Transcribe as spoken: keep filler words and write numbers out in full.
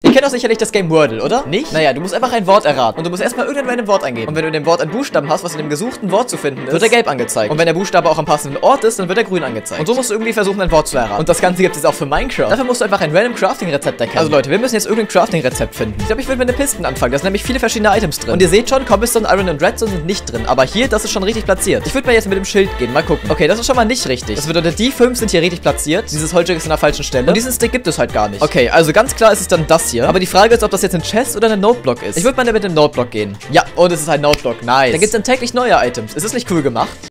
Ihr kennt doch sicherlich das Game Wordle, oder? Nicht? Naja, du musst einfach ein Wort erraten. Und du musst erstmal irgendein random Wort eingeben. Und wenn du in dem Wort einen Buchstaben hast, was in dem gesuchten Wort zu finden ist, wird er gelb angezeigt. Und wenn der Buchstabe auch am passenden Ort ist, dann wird er grün angezeigt. Und so musst du irgendwie versuchen, ein Wort zu erraten. Und das Ganze gibt es auch für Minecraft. Dafür musst du einfach ein random Crafting-Rezept erkennen. Also Leute, wir müssen jetzt irgendein Crafting-Rezept finden. Ich glaube, ich würde mit den Pisten anfangen. Da sind nämlich viele verschiedene Items drin. Und ihr seht schon, Cobblestone, Iron und Redstone sind nicht drin. Aber hier, das ist schon richtig platziert. Ich würde mal jetzt mit dem Schild gehen. Mal gucken. Okay, das ist schon mal nicht richtig. Das bedeutet, die fünf sind hier richtig platziert. Dieses Holzstück ist an der falschen Stelle. Und diesen Stick gibt es halt gar nicht. Okay, also ganz klar ist es dann das hier. Aber die Frage ist, ob das jetzt ein Chest oder ein Noteblock ist. Ich würde mal mit dem Noteblock gehen. Ja, und es ist ein Noteblock. Nice. Da gibt es dann täglich neue Items. Ist das nicht cool gemacht?